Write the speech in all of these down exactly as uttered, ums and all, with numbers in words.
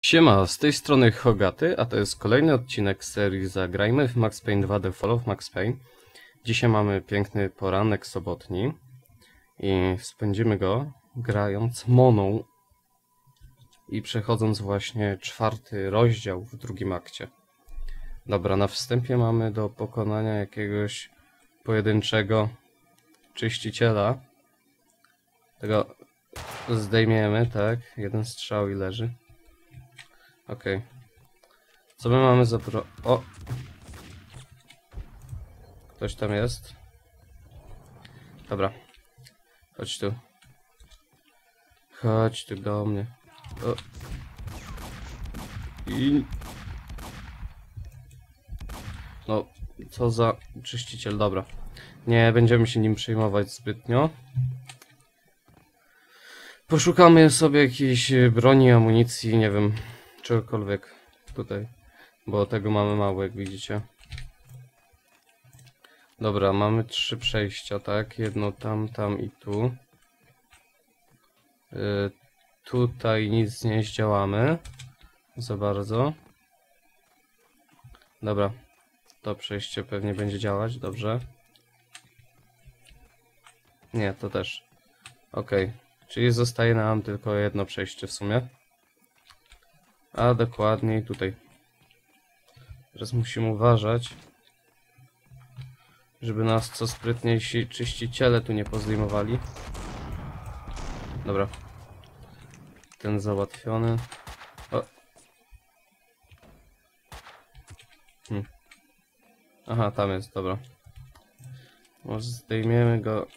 Siema, z tej strony Hogaty, a to jest kolejny odcinek z serii Zagrajmy w Max Payne dwa The Fall of Max Payne. Dzisiaj mamy piękny poranek sobotni i spędzimy go grając Moną i przechodząc właśnie czwarty rozdział w drugim akcie. Dobra, na wstępie mamy do pokonania jakiegoś pojedynczego czyściciela. Tego zdejmiemy, tak? Jeden strzał i leży. Okej. Okay. Co my mamy za pro... O! Ktoś tam jest? Dobra. Chodź tu. Chodź tu do mnie. O. I... No, co za czyściciel, dobra. Nie będziemy się nim przejmować zbytnio. Poszukamy sobie jakiejś broni, amunicji, nie wiem, czegokolwiek tutaj. Bo tego mamy mało, jak widzicie. Dobra, mamy trzy przejścia, tak? Jedno tam, tam i tu. Yy, tutaj nic nie zdziałamy za bardzo. Dobra, to przejście pewnie będzie działać, dobrze. Nie, to też. Okej, czyli zostaje nam tylko jedno przejście w sumie. A dokładniej tutaj. Teraz musimy uważać, żeby nas co sprytniejsi czyściciele tu nie pozlimowali. Dobra. Ten załatwiony. O. Hmm. Aha, tam jest, dobra. Może zdejmiemy go.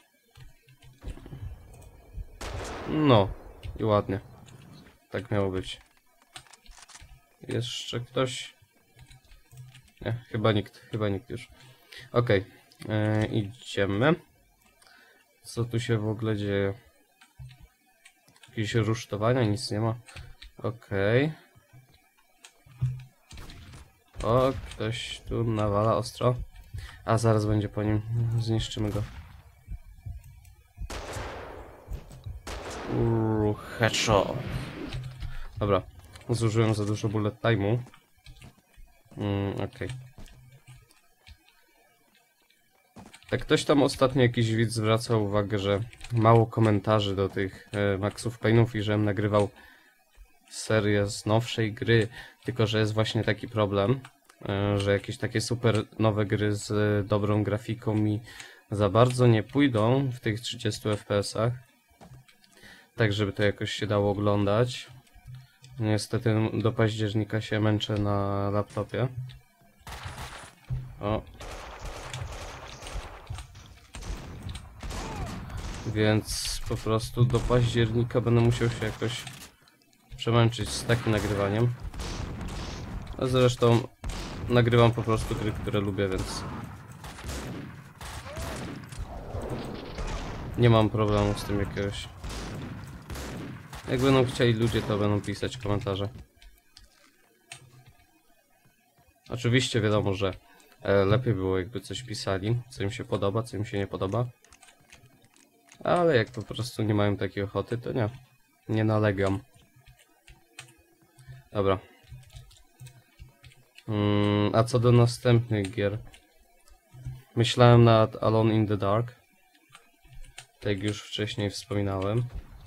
No. I ładnie. Tak miało być. Jeszcze ktoś? Nie, chyba nikt. Chyba nikt już. Okej. Okay. Yy, idziemy. Co tu się w ogóle dzieje? Jakieś rusztowania? Nic nie ma. Okej. Okay. O, ktoś tu nawala ostro. A zaraz będzie po nim. Zniszczymy go. Uuu, headshot. Dobra. Zużyłem za dużo bullet time'u. Mm, okej. Okay. Tak, ktoś tam ostatnio, jakiś widz zwracał uwagę, że mało komentarzy do tych e, Maxów Payne'ów i żebym nagrywał serię z nowszej gry, tylko że jest właśnie taki problem, e, że jakieś takie super nowe gry z e, dobrą grafiką mi za bardzo nie pójdą w tych trzydziestu F P S-ach, tak żeby to jakoś się dało oglądać. Niestety do października się męczę na laptopie. O. Więc po prostu do października będę musiał się jakoś przemęczyć z takim nagrywaniem. A zresztą nagrywam po prostu gry, które lubię, więc nie mam problemu z tym jakiegoś. Jak będą chcieli ludzie, to będą pisać komentarze. Oczywiście wiadomo, że lepiej było, jakby coś pisali, co im się podoba, co im się nie podoba. Ale jak po prostu nie mają takiej ochoty, to nie. Nie nalegam. Dobra. Hmm, a co do następnych gier? Myślałem nad Alone in the Dark. Tak jak już wcześniej wspominałem.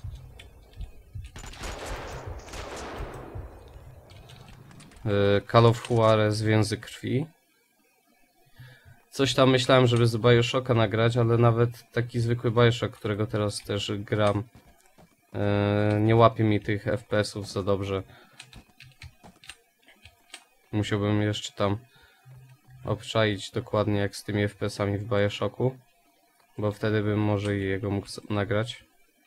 Call of Juarez Więzy Krwi. Coś tam myślałem, żeby z Bioshocka nagrać, ale nawet taki zwykły Bioshock, którego teraz też gram, yy, nie łapie mi tych F P S-ów za dobrze. Musiałbym jeszcze tam obczaić dokładnie jak z tymi F P S-ami w Bioshocku, bo wtedy bym może i jego mógł nagrać.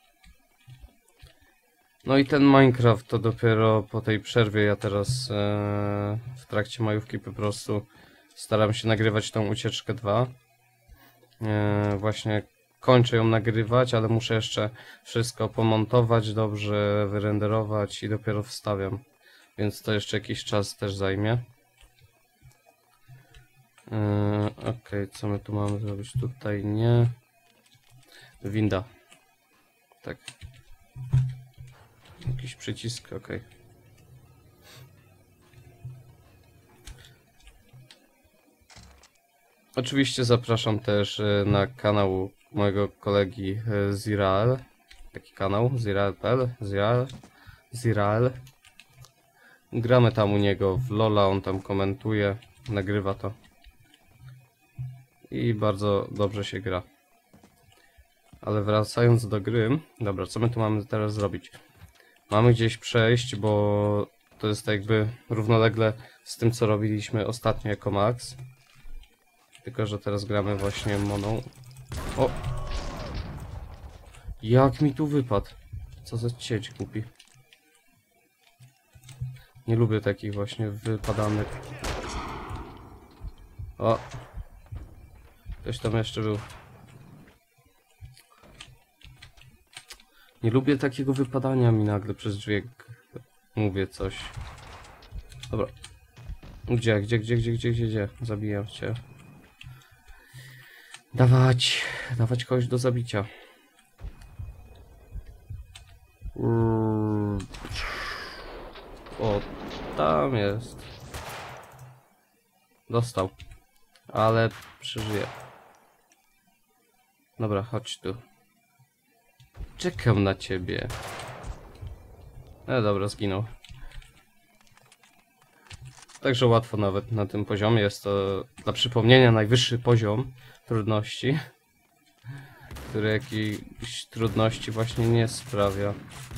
No i ten Minecraft to dopiero po tej przerwie. Ja teraz yy, w trakcie majówki po prostu staram się nagrywać tą ucieczkę dwa. Yy, właśnie kończę ją nagrywać, ale muszę jeszcze wszystko pomontować, dobrze wyrenderować i dopiero wstawiam. Więc to jeszcze jakiś czas też zajmie. Yy, ok, co my tu mamy zrobić? Tutaj nie. Winda. Tak. Jakiś przycisk, ok. Oczywiście zapraszam też e, na kanał mojego kolegi e, Zirael. Taki kanał, Zirael kropka p l, Zirael, Zirael. Gramy tam u niego w Lola, on tam komentuje, nagrywa to. I bardzo dobrze się gra. Ale wracając do gry, dobra, co my tu mamy teraz zrobić? Mamy gdzieś przejść, bo to jest jakby równolegle z tym, co robiliśmy ostatnio jako Max. Tylko że teraz gramy właśnie moną. O! Jak mi tu wypadł? Co za cieć głupi. Nie lubię takich właśnie wypadanych. O! Ktoś tam jeszcze był. Nie lubię takiego wypadania mi nagle przez dźwięk. Mówię coś. Dobra. Gdzie, gdzie, gdzie, gdzie, gdzie, gdzie, gdzie? Zabijam cię. Dawać, dawać kogoś do zabicia. O, tam jest. Dostał. Ale przeżyje. Dobra, chodź tu. Czekam na ciebie. E, dobra, zginął. Także łatwo nawet na tym poziomie. Jest to dla przypomnienia najwyższy poziom trudności, który jakiejś trudności właśnie nie sprawia.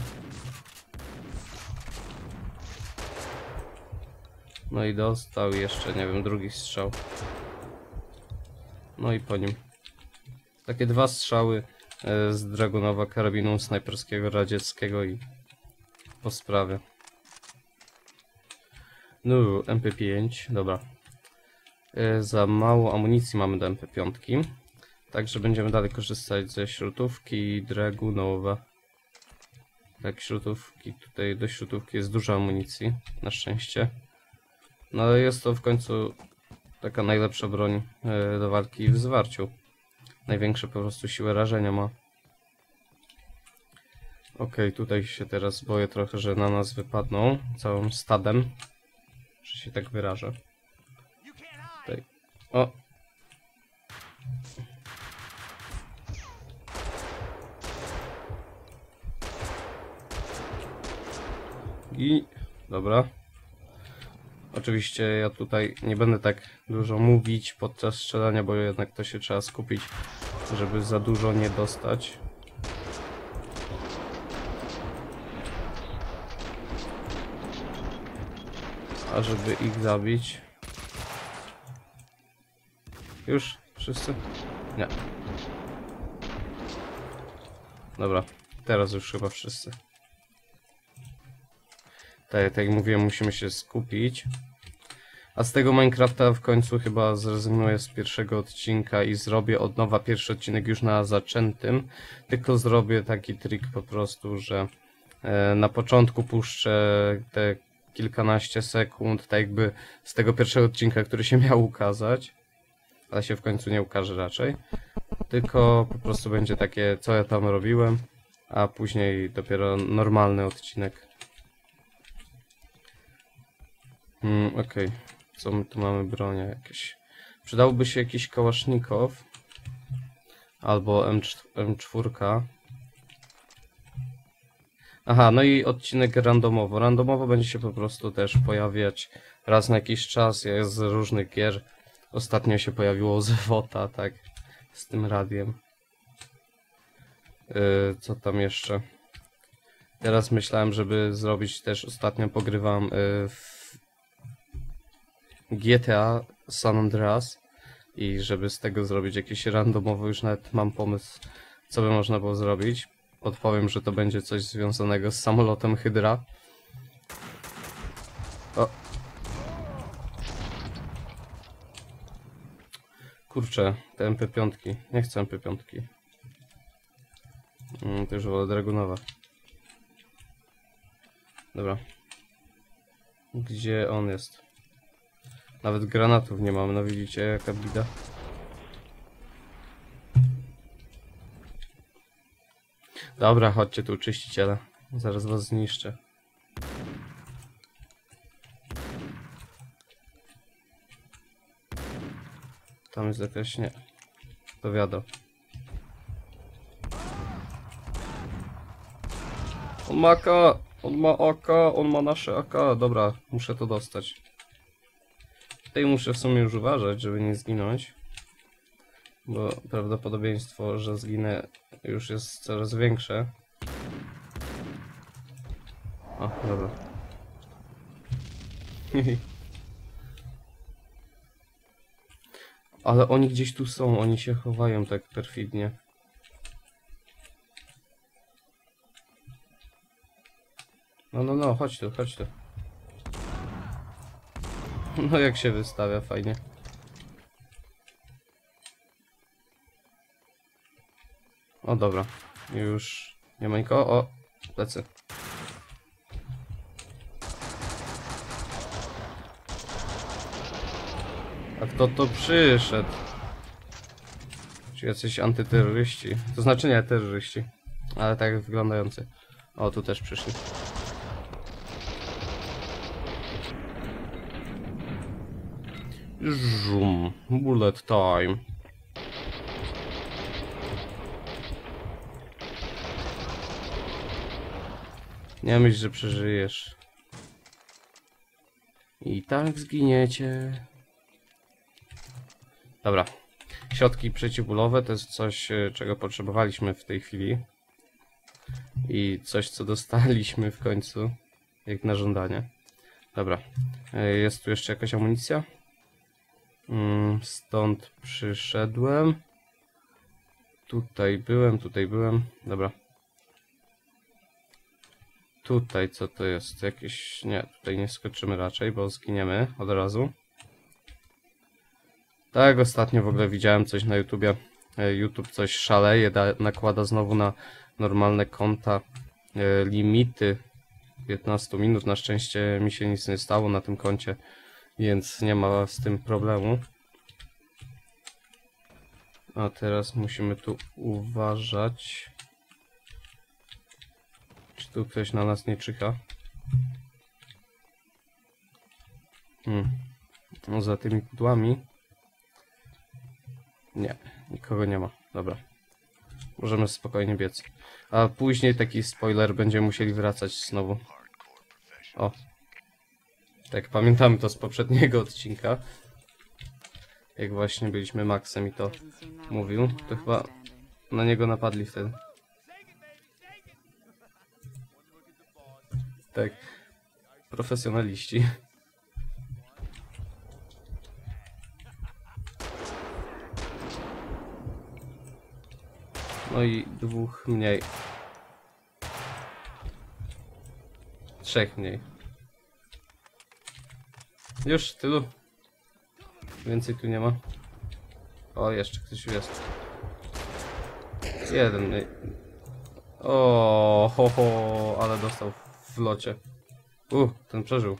No i dostał jeszcze, nie wiem, drugi strzał. No i po nim. Takie dwa strzały z Dragunowa karabinu snajperskiego radzieckiego i po sprawie. No, M P pięć, dobra. Za mało amunicji mamy do M P pięć. Także będziemy dalej korzystać ze śrutówki Dragunowa. Tak, śrutówki, tutaj do śrutówki jest dużo amunicji, na szczęście. No ale jest to w końcu taka najlepsza broń do walki w zwarciu. Największe po prostu siłę rażenia ma. Okej, tutaj się teraz boję trochę, że na nas wypadną całym stadem. Że się tak wyrażę. Tutaj. O! I... Dobra. Oczywiście ja tutaj nie będę tak dużo mówić podczas strzelania, bo jednak to się trzeba skupić, żeby za dużo nie dostać. A żeby ich zabić... Już? Wszyscy? Nie. Dobra, teraz już chyba wszyscy. Tak, tak jak mówiłem, musimy się skupić. A z tego Minecrafta w końcu chyba zrezygnuję z pierwszego odcinka i zrobię od nowa pierwszy odcinek już na zaczętym. Tylko zrobię taki trik po prostu, że e, na początku puszczę te kilkanaście sekund, tak jakby z tego pierwszego odcinka, który się miał ukazać. Ale się w końcu nie ukaże raczej. Tylko po prostu będzie takie, co ja tam robiłem, a później dopiero normalny odcinek. Hmm, okej. Okay. Co my tu mamy? Bronie jakieś. Przydałoby się jakiś kałasznikow. Albo M cztery. Aha, no i odcinek randomowo. Randomowo będzie się po prostu też pojawiać raz na jakiś czas. Jest z różnych gier. Ostatnio się pojawiło z Wota, tak. Z tym radiem. Yy, co tam jeszcze? Teraz myślałem, żeby zrobić też, ostatnio pogrywam yy, w G T A San Andreas i żeby z tego zrobić jakieś randomowe, już nawet mam pomysł, co by można było zrobić. Podpowiem, że to będzie coś związanego z samolotem Hydra. O. Kurczę, te M P pięć. Nie chcę M P pięć. Hmm, to już wolę Dragunowa. Dobra. Gdzie on jest? Nawet granatów nie mamy, no widzicie jaka bida. Dobra, chodźcie tu, czyściciele. Zaraz was zniszczę. Tam jest jakaś... nie. To wiadomo. On ma A K! On ma A K! On ma nasze A K! Dobra, muszę to dostać. Tutaj muszę w sumie już uważać, żeby nie zginąć. Bo prawdopodobieństwo, że zginę, już jest coraz większe. O, dobra. Ale oni gdzieś tu są, oni się chowają tak perfidnie. No, no, no, chodź tu, chodź tu. No jak się wystawia, fajnie. O, dobra. Już nie ma nikogo. O, plecy. A kto to przyszedł? Czy jacyś antyterroryści? To znaczy nie terroryści, ale tak wyglądający. O, tu też przyszli. Żum. Bullet time. Nie myśl, że przeżyjesz. I tak zginiecie. Dobra. Środki przeciwbólowe to jest coś, czego potrzebowaliśmy w tej chwili. I coś, co dostaliśmy w końcu. Jak na żądanie. Dobra. Jest tu jeszcze jakaś amunicja? Stąd przyszedłem. Tutaj byłem, tutaj byłem. Dobra. Tutaj co to jest? Jakieś... nie, tutaj nie skoczymy raczej, bo zginiemy od razu. Tak, ostatnio w ogóle widziałem coś na YouTubie. YouTube coś szaleje, da, nakłada znowu na normalne konta e, limity piętnaście minut. Na szczęście mi się nic nie stało na tym koncie, więc nie ma z tym problemu. A teraz musimy tu uważać. Czy tu ktoś na nas nie czyha? Hmm. No za tymi pudłami. Nie, nikogo nie ma. Dobra. Możemy spokojnie biec. A później taki spoiler, będziemy musieli wracać znowu. O. Tak, pamiętamy to z poprzedniego odcinka. Jak właśnie byliśmy Maxem i to mówił. To chyba na niego napadli wtedy. Tak. Profesjonaliści. No i dwóch mniej. Trzech mniej. Już tylu. Więcej tu nie ma. O, jeszcze ktoś jest. Jeden mniej. O, ho, ho, ale dostał w locie. U, ten przeżył.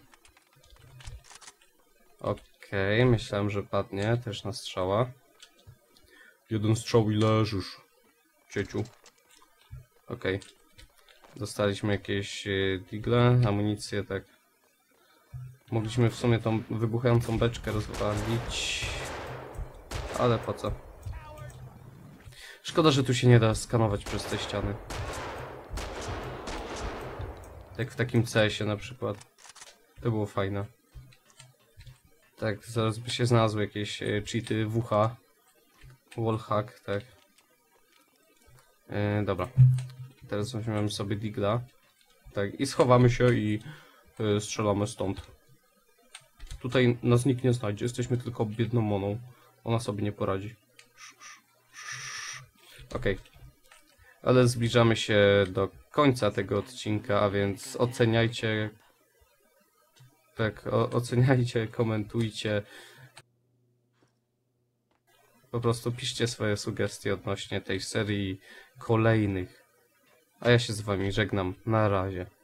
Okej, okay, myślałem, że padnie też na strzała. Jeden strzał i leżysz, cieciu. Okej. Okay. Dostaliśmy jakieś digle, amunicję, tak. Mogliśmy w sumie tą wybuchającą beczkę rozwalić. Ale po co? Szkoda, że tu się nie da skanować przez te ściany. Jak w takim C S ie na przykład. To było fajne. Tak, zaraz by się znalazły jakieś cheaty W H. Wallhack, tak. Yy, dobra. Teraz weźmiemy sobie digla. Tak, i schowamy się i yy, strzelamy stąd. Tutaj nas nikt nie znajdzie, jesteśmy tylko biedną moną. Ona sobie nie poradzi. Okej. Okay. Ale zbliżamy się do końca tego odcinka, a więc oceniajcie. Tak, o, oceniajcie, komentujcie. Po prostu piszcie swoje sugestie odnośnie tej serii kolejnych. A ja się z wami żegnam. Na razie.